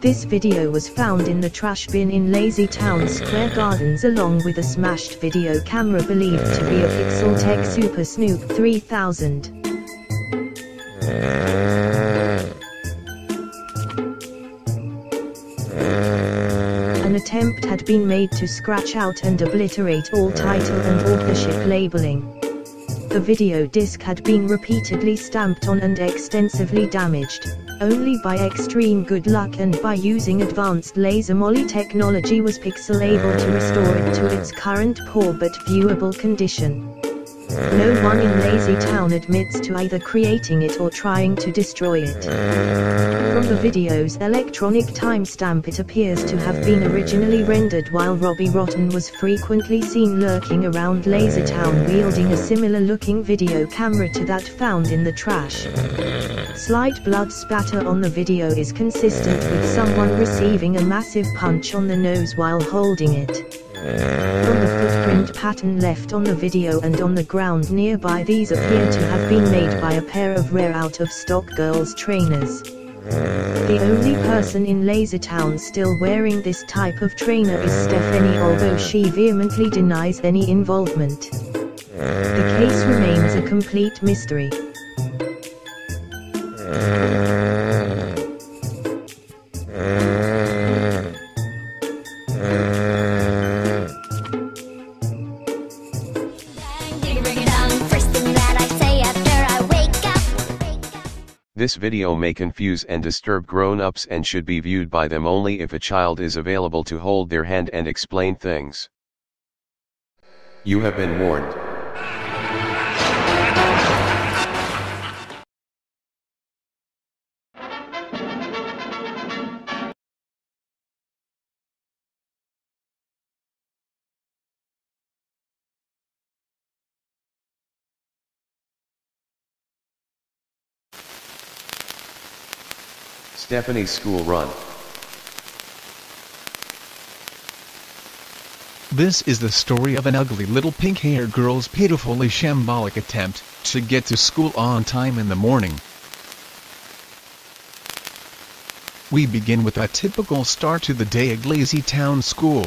This video was found in the trash bin in LazyTown Square Gardens along with a smashed video camera believed to be a Pixeltech Super Snoop 3000. An attempt had been made to scratch out and obliterate all title and authorship labeling. The video disc had been repeatedly stamped on and extensively damaged. Only by extreme good luck and by using advanced laser moly technology was Pixel able to restore it to its current poor but viewable condition. No one in LazyTown admits to either creating it or trying to destroy it. From the video's electronic timestamp, it appears to have been originally rendered while Robbie Rotten was frequently seen lurking around LazyTown wielding a similar looking video camera to that found in the trash. Slight blood spatter on the video is consistent with someone receiving a massive punch on the nose while holding it. From the footprint pattern left on the video and on the ground nearby, these appear to have been made by a pair of rare out-of-stock girls' trainers. The only person in LazyTown still wearing this type of trainer is Stephanie, although she vehemently denies any involvement. The case remains a complete mystery. This video may confuse and disturb grown-ups and should be viewed by them only if a child is available to hold their hand and explain things. You have been warned. Stephanie's school run. This is the story of an ugly little pink-haired girl's pitifully shambolic attempt to get to school on time in the morning. We begin with a typical start to the day at LazyTown School.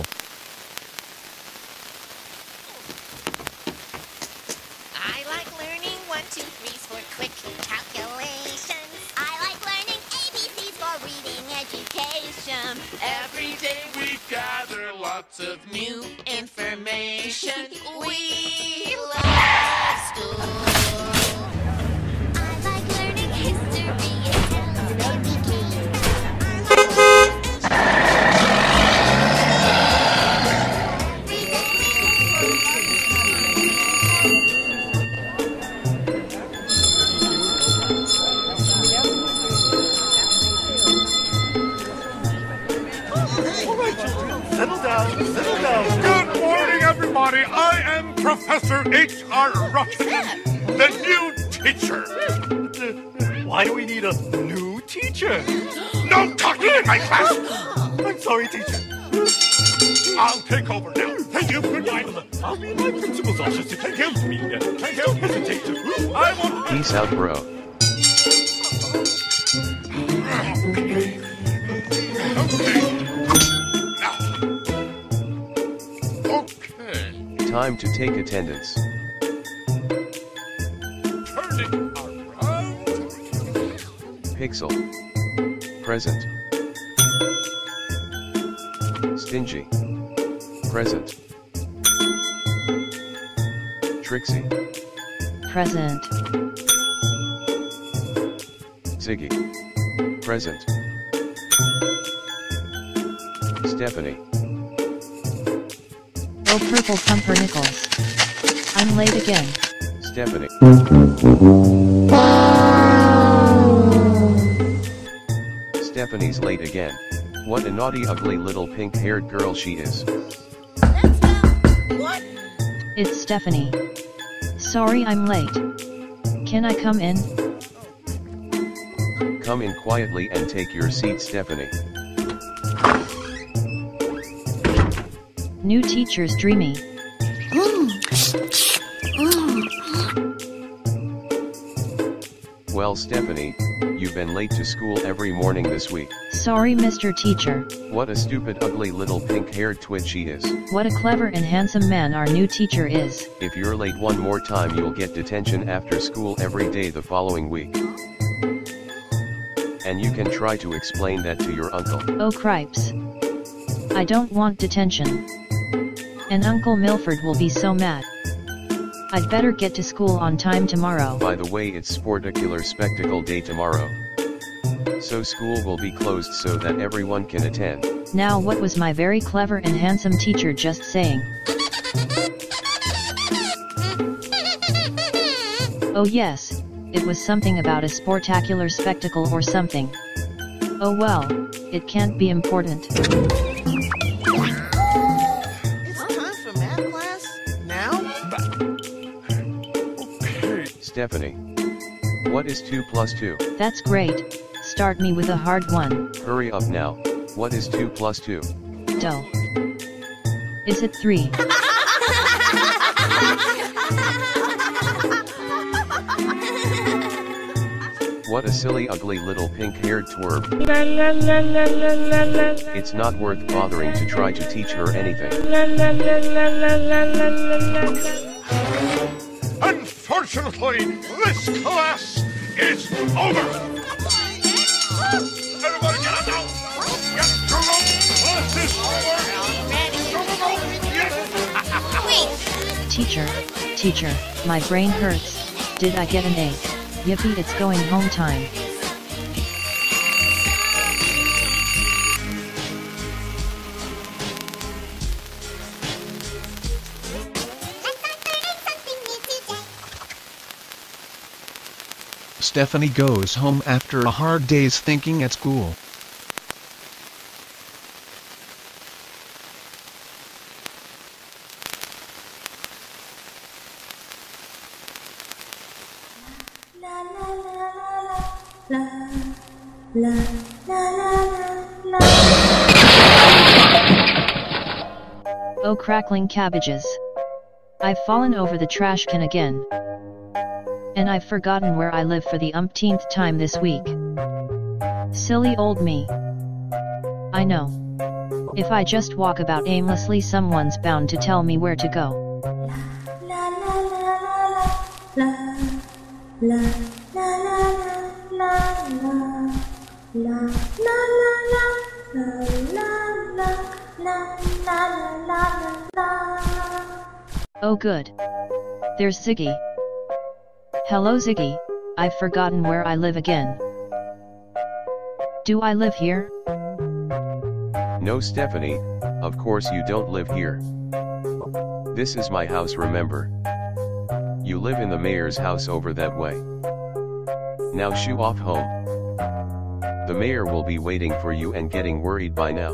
I like learning 1, 2, 3s for quick calculations. I like learning ABCs for reading education. Every day we gather lots of new information. We love school. I like learning history and towns that became. Settle down. Good morning, everybody. I am Professor H.R. Ruffin, the new teacher. Why do we need a new teacher? No talking in my class. I'm sorry, teacher. I'll take over now. Thank you. Good night. I'll be in my principal's office if you help me. Don't hesitate to. I won't. Peace out, bro. Time to take attendance. Turning around. Pixel. Present. Stingy. Present. Trixie. Present. Ziggy. Present. Stephanie. Oh, purple pumpernickels. I'm late again. Stephanie. Stephanie's late again. What a naughty, ugly little pink-haired girl she is. Let's go. What? It's Stephanie. Sorry I'm late. Can I come in? Come in quietly and take your seat, Stephanie. New teacher's dreamy. Well, Stephanie, You've been late to school every morning this week. Sorry, Mr. Teacher. What a stupid ugly little pink-haired twit she is. What a clever and handsome man our new teacher is. If you're late one more time you'll get detention after school every day the following week. And you can try to explain that to your uncle. Oh cripes. I don't want detention. And Uncle Milford will be so mad. I'd better get to school on time tomorrow. By the way, it's Sportacular Spectacle Day tomorrow. So school will be closed so that everyone can attend. Now what was my very clever and handsome teacher just saying? Oh yes, it was something about a sportacular spectacle or something. Oh well, it can't be important. Stephanie. What is 2 plus 2? That's great. Start me with a hard one. Hurry up now. What is 2 plus 2? Duh. Is it 3? What a silly ugly little pink-haired twerp. It's not worth bothering to try to teach her anything. Unfortunately, this class is over. Everybody get up now. Get your room. Class is over. Wait. Teacher, my brain hurts. Did I get an A? Yippee, it's going home time. Stephanie goes home after a hard day's thinking at school. Oh crackling cabbages. I've fallen over the trash can again. And I've forgotten where I live for the umpteenth time this week. Silly old me. I know. If I just walk about aimlessly, someone's bound to tell me where to go. Oh good. There's Ziggy. Hello Ziggy, I've forgotten where I live again. Do I live here? No Stephanie, of course you don't live here. This is my house, remember. You live in the mayor's house over that way. Now shoo off home. The mayor will be waiting for you and getting worried by now.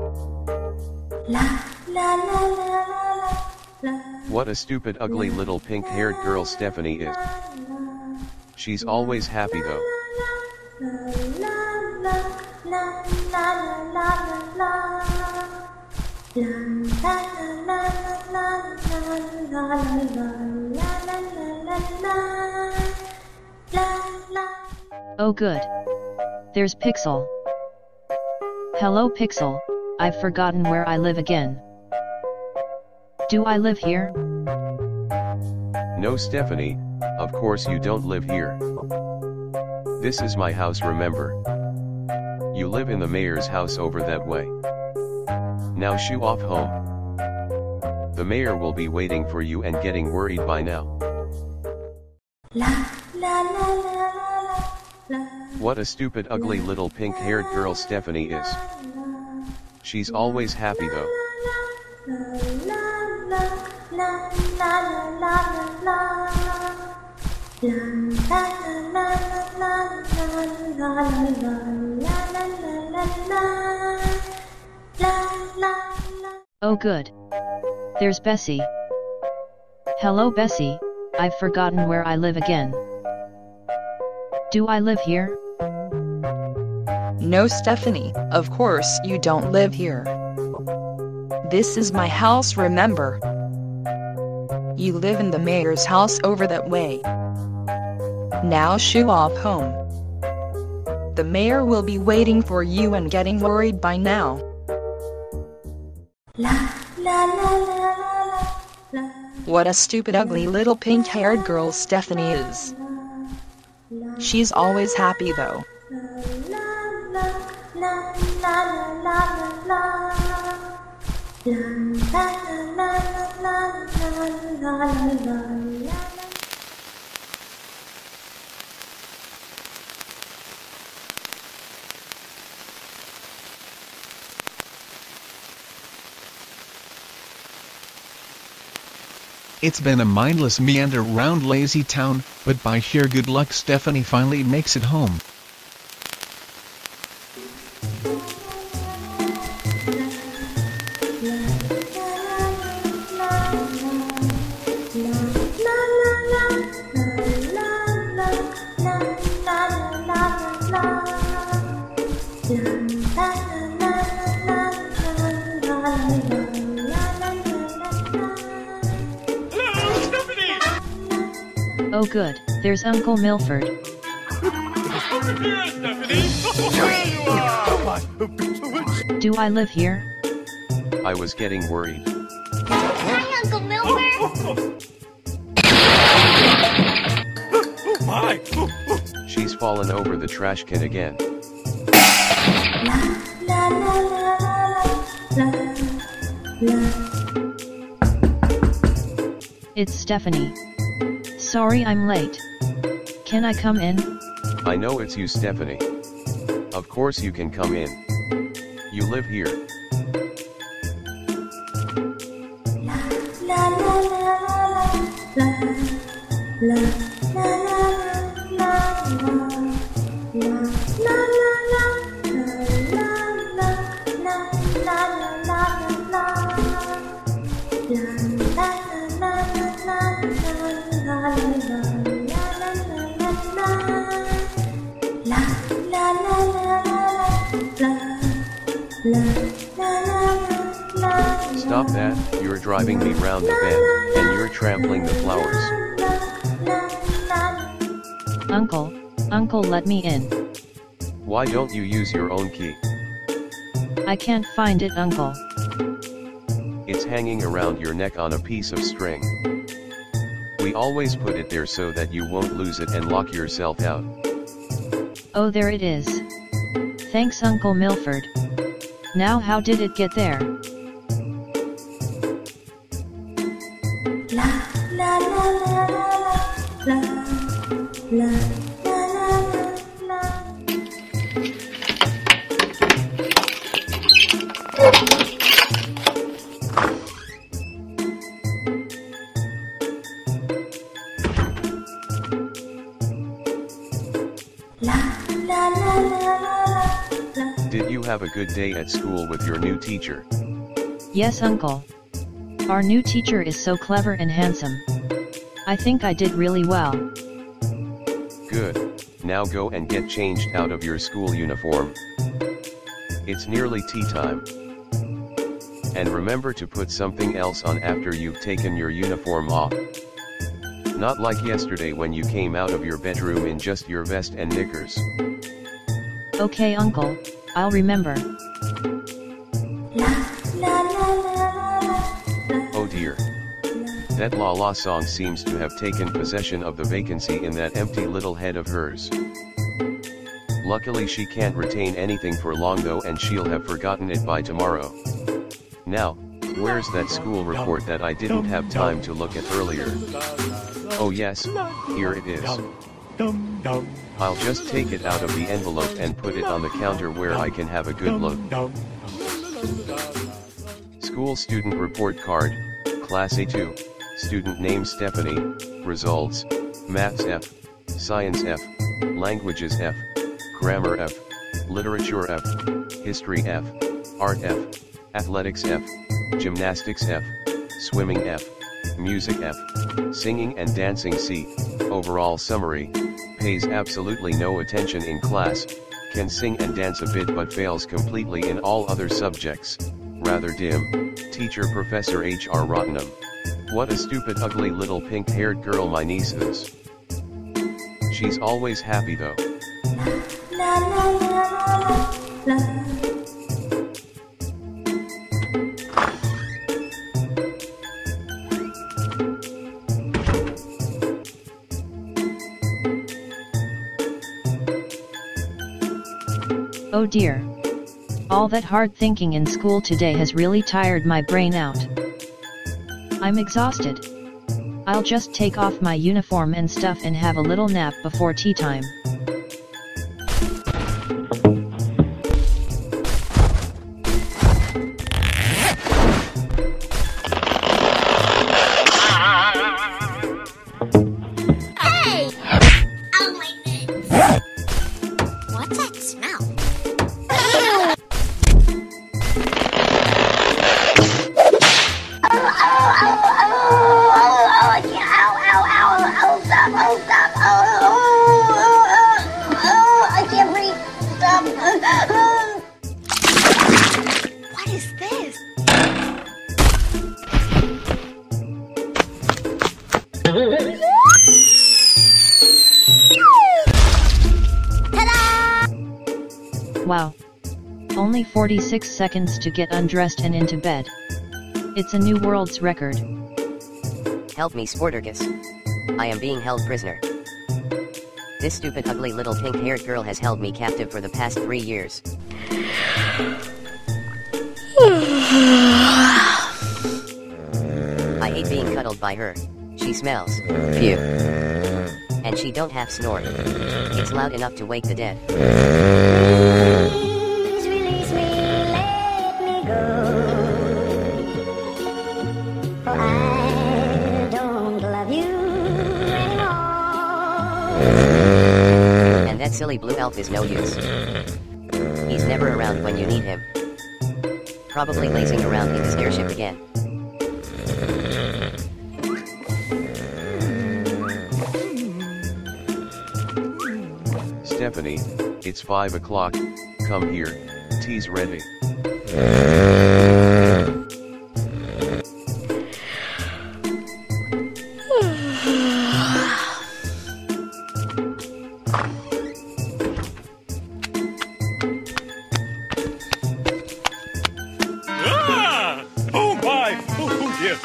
What a stupid ugly little pink-haired girl Stephanie is. She's always happy though. Oh good. There's Pixel. Hello Pixel, I've forgotten where I live again. Do I live here? No Stephanie, of course you don't live here. This is my house, remember. You live in the mayor's house over that way. Now shoo off home. The mayor will be waiting for you and getting worried by now. What a stupid ugly little pink-haired girl Stephanie is. She's always happy though. Oh good. There's Bessie. Hello Bessie, I've forgotten where I live again. Do I live here? No Stephanie, of course you don't live here. This is my house, remember. You live in the mayor's house over that way. Now shoo off home. The mayor will be waiting for you and getting worried by now. What a stupid ugly little pink-haired girl Stephanie is. She's always happy though. It's been a mindless meander round LazyTown, but by sheer good luck Stephanie finally makes it home. Oh good, there's Uncle Milford. Do I live here? I was getting worried. Hi, Uncle Milford. Oh my! She's fallen over the trash can again. It's Stephanie. Sorry I'm late. Can I come in? I know it's you, Stephanie. Of course you can come in. You live here. Stop that, you're driving me round the bend, and you're trampling the flowers. Uncle let me in. Why don't you use your own key? I can't find it, Uncle. It's hanging around your neck on a piece of string. We always put it there so that you won't lose it and lock yourself out. Oh, there it is. Thanks, Uncle Milford. Now how did it get there? Did you have a good day at school with your new teacher? Yes, Uncle. Our new teacher is so clever and handsome. I think I did really well. Good. Now go and get changed out of your school uniform. It's nearly tea time. And remember to put something else on after you've taken your uniform off. Not like yesterday when you came out of your bedroom in just your vest and knickers. Okay, Uncle, I'll remember. Oh dear. That La La song seems to have taken possession of the vacancy in that empty little head of hers. Luckily she can't retain anything for long though, and she'll have forgotten it by tomorrow. Now, where's that school report that I didn't have time to look at earlier? Oh yes, here it is. I'll just take it out of the envelope and put it on the counter where I can have a good look. School student report card, Class A2, student name Stephanie, results, Maths F, Science F, Languages F, Grammar F, Literature F, History F, Art F, Athletics F, Gymnastics F, Swimming F, Music F, Singing and Dancing C, Overall summary, pays absolutely no attention in class, can sing and dance a bit but fails completely in all other subjects, rather dim, teacher Professor H.R. Rottenham. What a stupid ugly little pink-haired girl my niece is. She's always happy though. Oh dear. All that hard thinking in school today has really tired my brain out. I'm exhausted. I'll just take off my uniform and stuff and have a little nap before tea time. Hey! Oh my goodness! What's that smell? I can't breathe. Stop. What is this? Ta-da! Wow. Only 46 seconds to get undressed and into bed. It's a new world's record. Help me, Sporturgus. I am being held prisoner. This stupid ugly little pink-haired girl has held me captive for the past 3 years. I hate being cuddled by her. She smells. Phew. And she don't have snort. It's loud enough to wake the dead. Please release me, let me go. For I don't love you anymore. And that silly blue elf is no use. He's never around when you need him. Probably lazing around in his airship again. Stephanie, it's 5 o'clock, come here, tea's ready. Ah! Oh my! Oh yes!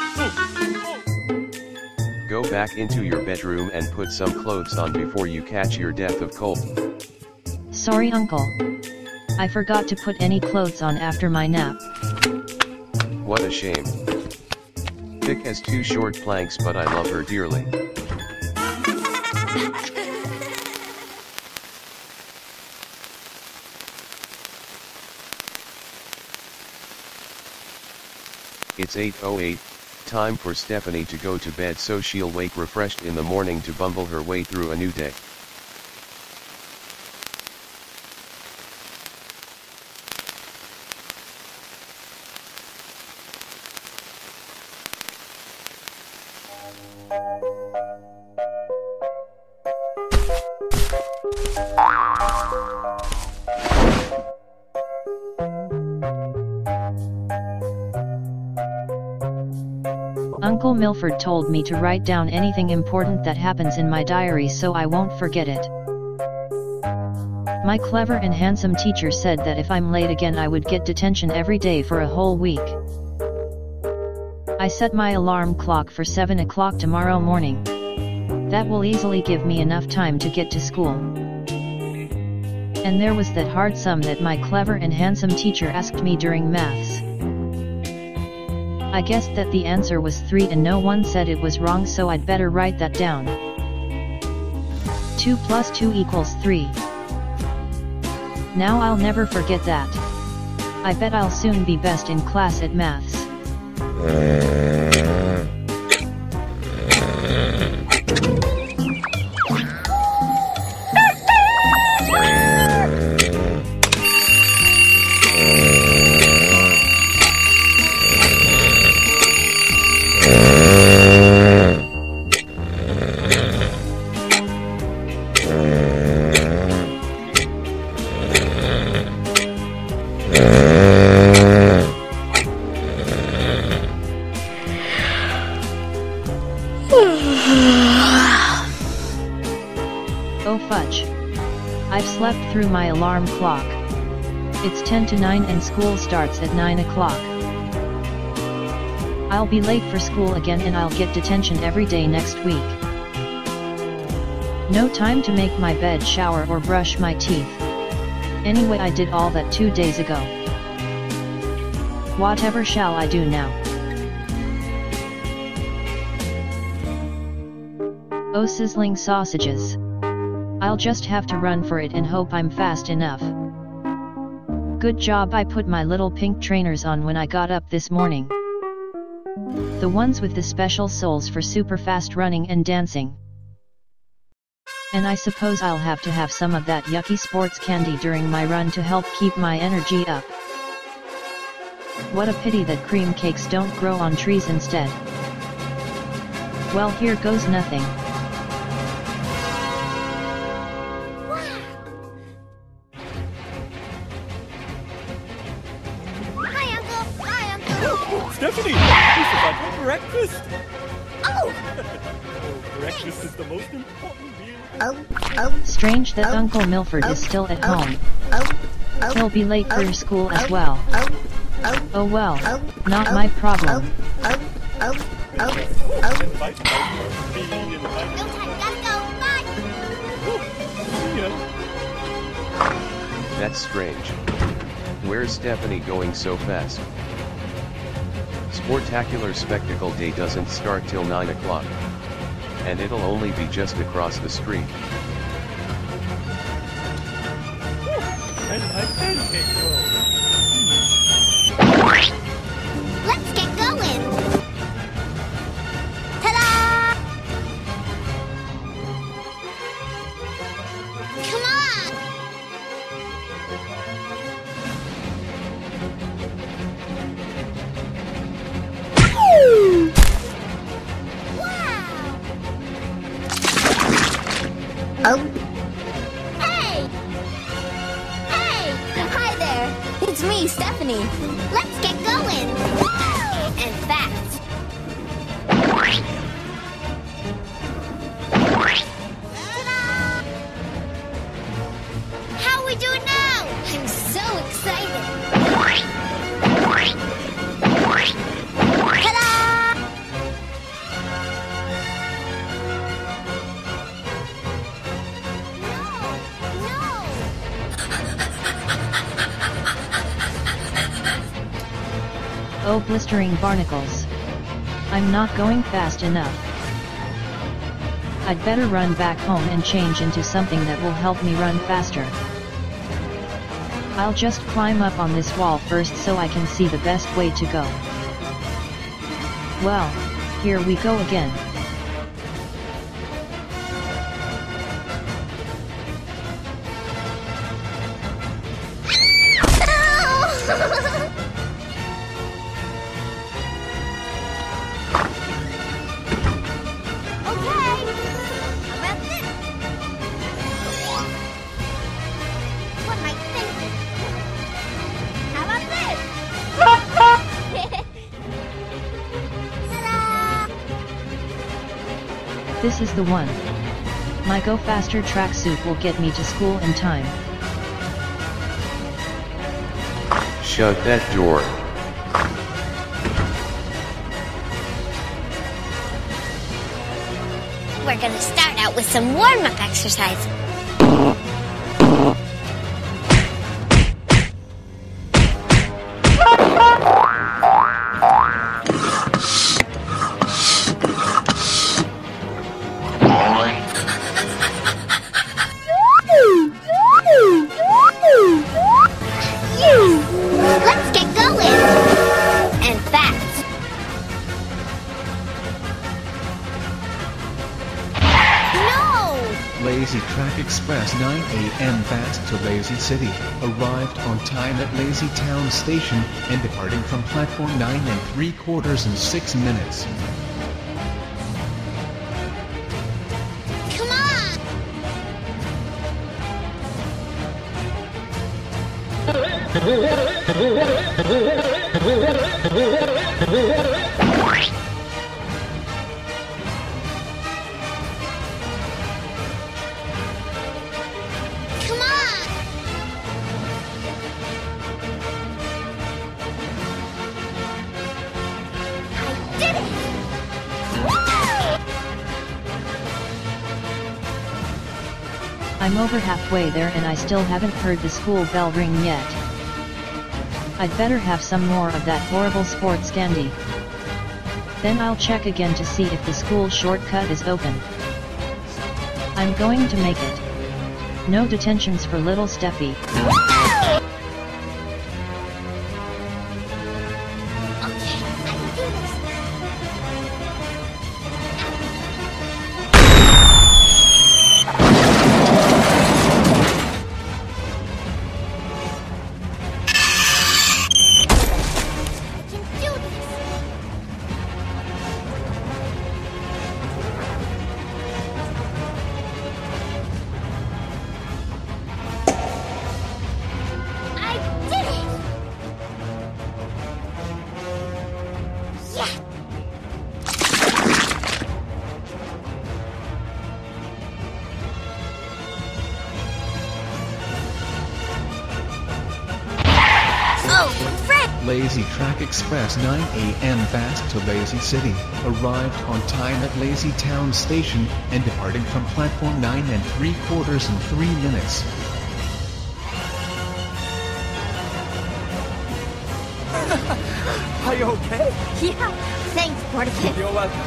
Go back into your bedroom and put some clothes on before you catch your death of cold. Sorry, Uncle. I forgot to put any clothes on after my nap. What a shame. Thick as 2 short planks, but I love her dearly. It's 8:08, time for Stephanie to go to bed so she'll wake refreshed in the morning to bumble her way through a new day. Uncle Milford told me to write down anything important that happens in my diary so I won't forget it. My clever and handsome teacher said that if I'm late again I would get detention every day for a whole week. I set my alarm clock for 7 o'clock tomorrow morning. That will easily give me enough time to get to school. And there was that hard sum that my clever and handsome teacher asked me during maths. I guessed that the answer was 3 and no one said it was wrong, so I'd better write that down. 2 plus 2 equals 3. Now I'll never forget that. I bet I'll soon be best in class at maths. Oh fudge. I've slept through my alarm clock. It's 10 to 9 and school starts at 9 o'clock. I'll be late for school again and I'll get detention every day next week. No time to make my bed, shower or brush my teeth. Anyway, I did all that 2 days ago. Whatever shall I do now? Oh, sizzling sausages. I'll just have to run for it and hope I'm fast enough. Good job, I put my little pink trainers on when I got up this morning. The ones with the special soles for super fast running and dancing. And I suppose I'll have to have some of that yucky sports candy during my run to help keep my energy up. What a pity that cream cakes don't grow on trees instead. Well, here goes nothing. Stephanie, this is our breakfast. Oh! Breakfast is the most important meal. Strange that Uncle Milford is still at home. He'll be late for school as well. Oh well, not my problem. Invite me, invite No time, gotta go, bye! That's strange. Where's Stephanie going so fast? Sportacular Spectacle Day doesn't start till 9 o'clock. And it'll only be just across the street. And my pancake roll. Let's get going! Ta-da! Come on! Oh, Hey! Hey! Hi there! It's me, Stephanie. Let's get going! And fast! Ta-da! How are we doing now? I'm so excited! Ta-da! Oh, blistering barnacles. I'm not going fast enough. I'd better run back home and change into something that will help me run faster. I'll just climb up on this wall first so I can see the best way to go. Well, here we go again. This is the one. My Go Faster tracksuit will get me to school in time. Shut that door. We're gonna start out with some warm-up exercise. Let's get going! And fast! No! Lazy Track Express 9 a.m. fast to Lazy City, arrived on time at LazyTown station, and departing from platform 9 3/4 in 6 minutes. Come on! Come I'm over halfway there and I still haven't heard the school bell ring yet. I'd better have some more of that horrible sports candy. Then I'll check again to see if the school shortcut is open. I'm going to make it. No detentions for little Steffi. Lazy Track Express 9 a.m. fast to Lazy City, arrived on time at LazyTown station, and departing from platform 9 3/4 in 3 minutes. Are you okay? Yeah, thanks, Sporticus. You're welcome.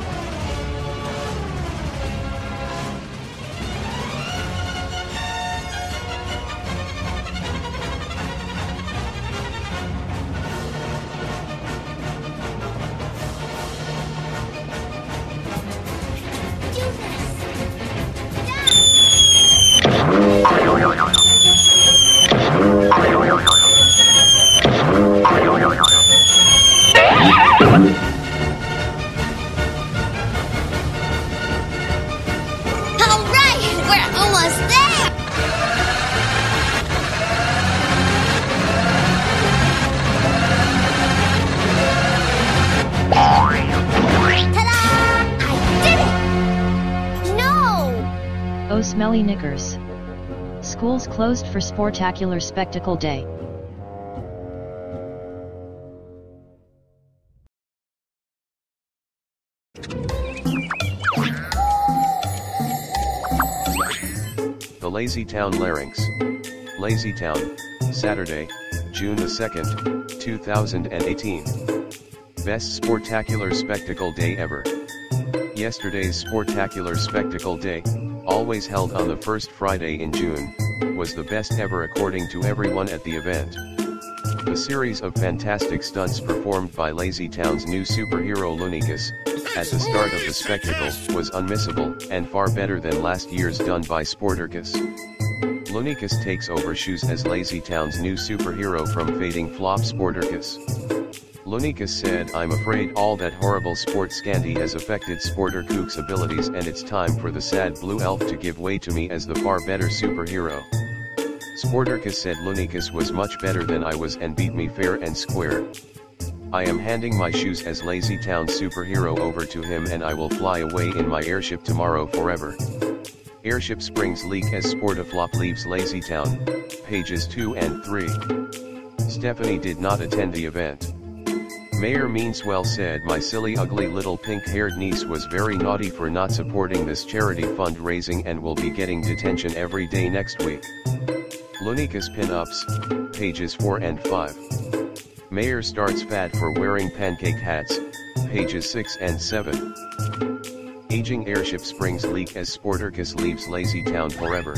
Oh smelly knickers. School's closed for Sportacular Spectacle Day. The LazyTown Larynx. LazyTown, Saturday, June the 2nd, 2018. Best Sportacular Spectacle Day ever. Yesterday's Sportacular Spectacle Day, always held on the first Friday in June, was the best ever according to everyone at the event. The series of fantastic stunts performed by LazyTown's new superhero Lunicus, at the start of the spectacle, was unmissable, and far better than last year's done by Sporticus. Lunicus takes over shoes as LazyTown's new superhero from fading flop Sporticus. Lunicus said, "I'm afraid all that horrible sports candy has affected Sportercook's abilities and it's time for the sad blue elf to give way to me as the far better superhero." Sporticus said Lunicus was much better than I was and beat me fair and square. "I am handing my shoes as LazyTown superhero over to him and I will fly away in my airship tomorrow forever." Airship springs leak as Sportiflop leaves LazyTown, pages 2 and 3. Stephanie did not attend the event. Mayor Meanswell said, "My silly ugly little pink-haired niece was very naughty for not supporting this charity fundraising and will be getting detention every day next week." Lunicus pin-ups, pages 4 and 5. Mayor starts fad for wearing pancake hats, pages 6 and 7. Aging airship springs leak as Sporticus leaves LazyTown forever.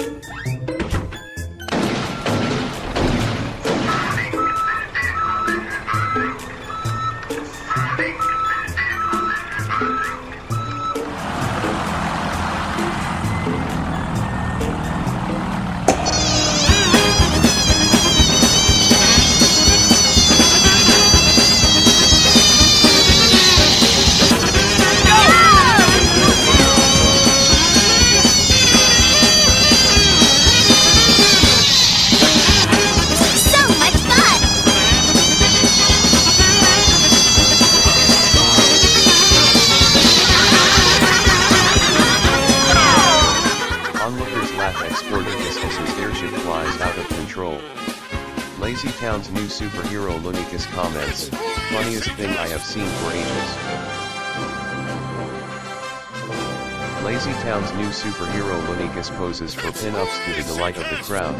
LazyTown's new superhero Lunicus comments, "Funniest thing I have seen for ages." LazyTown's new superhero Lunikas poses for pin-ups to the delight of the crowd.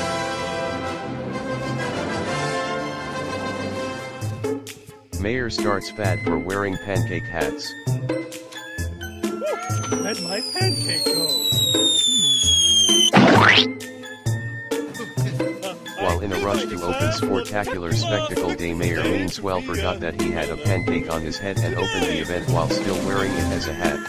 Mayor starts fad for wearing pancake hats. Where'd my pancake go? While in a rush to open Sportacular Spectacle Day, Mayor Meanswell forgot that he had a pancake on his head and opened the event while still wearing it as a hat.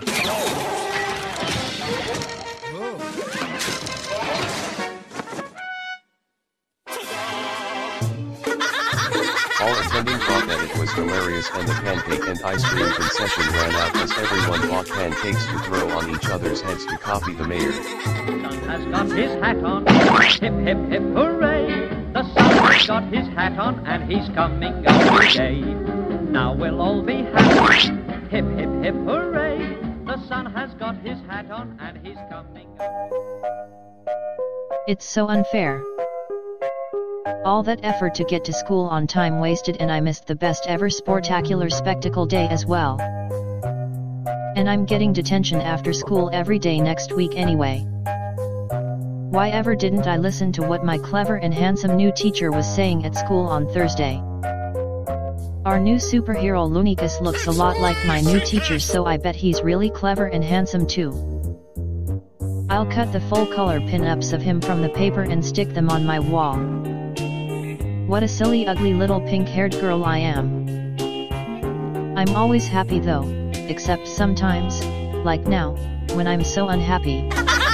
All attending thought that it was hilarious, and the pancake and ice cream concession ran out as everyone bought pancakes to throw on each other's heads to copy the mayor. The sun has got his hat on, hip hip hip hooray! The sun has got his hat on and he's coming every day. Now we'll all be happy, hip hip hip hooray! The sun has got his hat on and he's coming. It's so unfair. All that effort to get to school on time wasted, and I missed the best ever Sportacular Spectacle Day as well. And I'm getting detention after school every day next week anyway. Why ever didn't I listen to what my clever and handsome new teacher was saying at school on Thursday? Our new superhero Lunikas looks a lot like my new teacher, so I bet he's really clever and handsome too. I'll cut the full color pin-ups of him from the paper and stick them on my wall. What a silly ugly little pink-haired girl I am. I'm always happy though, except sometimes, like now, when I'm so unhappy.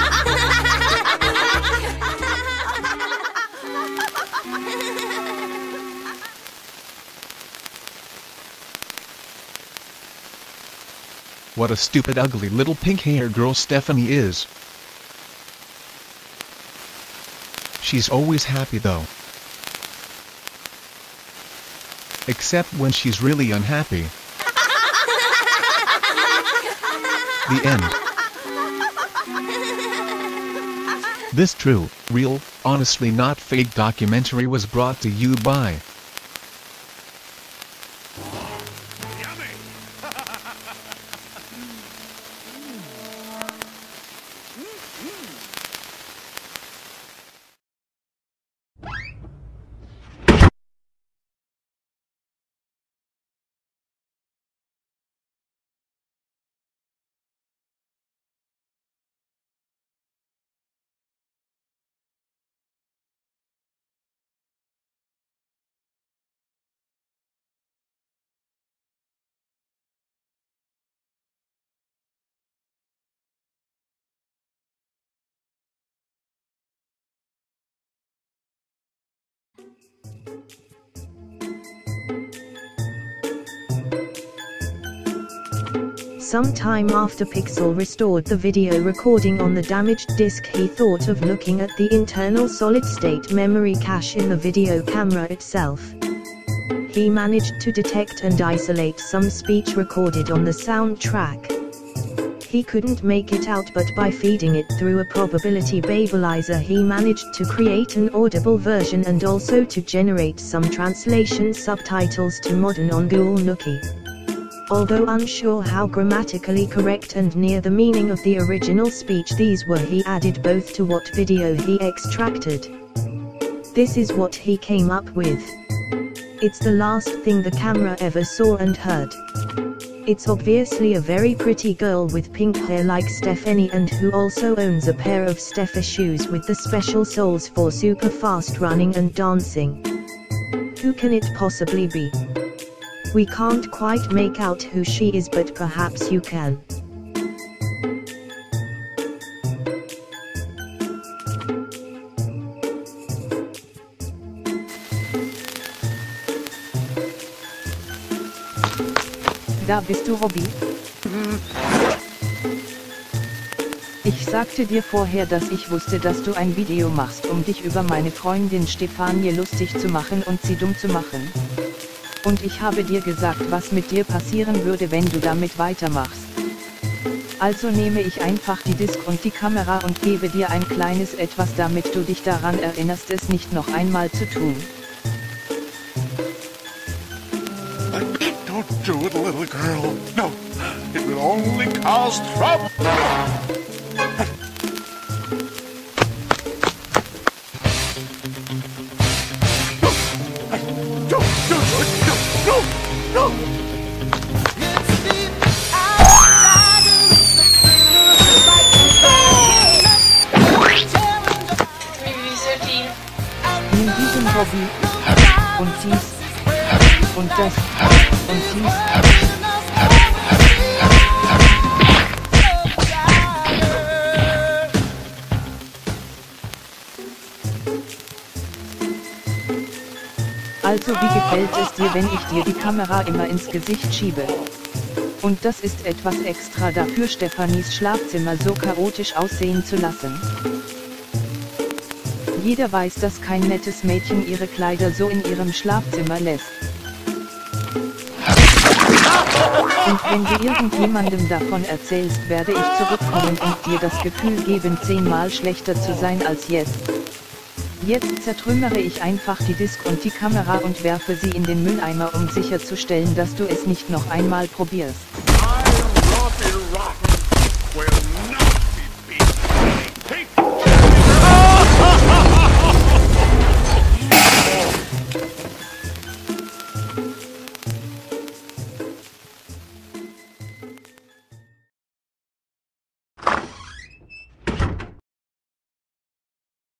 What a stupid ugly little pink-haired girl Stephanie is. She's always happy though. Except when she's really unhappy. The end. This true, real, honestly not fake documentary was brought to you by Sometime after Pixel restored the video recording on the damaged disc, he thought of looking at the internal solid-state memory cache in the video camera itself. He managed to detect and isolate some speech recorded on the soundtrack. He couldn't make it out, but by feeding it through a probability babelizer he managed to create an audible version and also to generate some translation subtitles to modern Ongulnuki. Although unsure how grammatically correct and near the meaning of the original speech these were, he added both to what video he extracted. This is what he came up with. It's the last thing the camera ever saw and heard. It's obviously a very pretty girl with pink hair like Stephanie, and who also owns a pair of Stepha shoes with the special soles for super fast running and dancing. Who can it possibly be? We can't quite make out who she is, but perhaps you can. Da bist du, Robby. Ich sagte dir vorher, dass ich wusste, dass du ein Video machst, um dich über meine Freundin Stefanie lustig zu machen und sie dumm zu machen. Und ich habe dir gesagt, was mit dir passieren würde, wenn du damit weitermachst. Also nehme ich einfach die Disk und die Kamera und gebe dir ein kleines etwas, damit du dich daran erinnerst, es nicht noch einmal zu tun. Don't do it, little girl. No, It will only cause trouble. No! Nimm diesen Hobby und dies und das und dies. Also wie gefällt es dir, wenn ich dir die Kamera immer ins Gesicht schiebe? Und das ist etwas extra dafür, Stefanis Schlafzimmer so chaotisch aussehen zu lassen. Jeder weiß, dass kein nettes Mädchen ihre Kleider so in ihrem Schlafzimmer lässt. Und wenn du irgendjemandem davon erzählst, werde ich zurückkommen und dir das Gefühl geben, 10-mal schlechter zu sein als jetzt. Jetzt zertrümmere ich einfach die Disk und die Kamera und werfe sie in den Mülleimer, um sicherzustellen, dass du es nicht noch einmal probierst.